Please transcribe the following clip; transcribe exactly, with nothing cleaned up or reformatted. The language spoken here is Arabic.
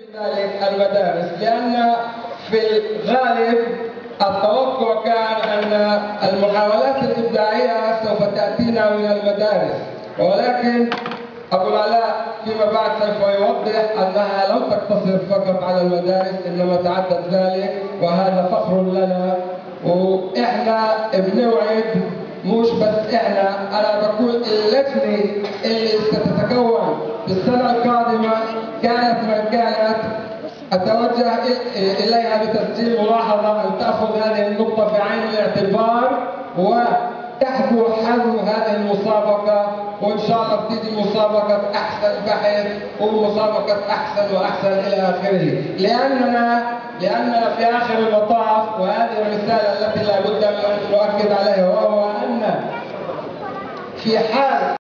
ذلك المدارس، لأن في الغالب التوقع كان أن المحاولات الإبداعية سوف تأتينا من المدارس، ولكن أبو العلاء فيما بعد سوف يوضح أنها لم تقتصر فقط على المدارس، إنما تعدت ذلك، وهذا فخر لنا. وإحنا بنوعد، مش بس إحنا، أنا بقول اللجنة اللي ستتكون في السنة القادمة كانت من كانت، أتوجه إليها بتسجيل ملاحظة أن تأخذ هذه النقطة في عين الاعتبار وتحذو حذو هذه المسابقة، وإن شاء الله بتيجي مسابقة أحسن بحث ومسابقة أحسن وأحسن إلى آخره، لأننا لأننا في آخر المطاف، وهذه الرسالة التي لا بد من أن نؤكد عليها، وهو أن في حال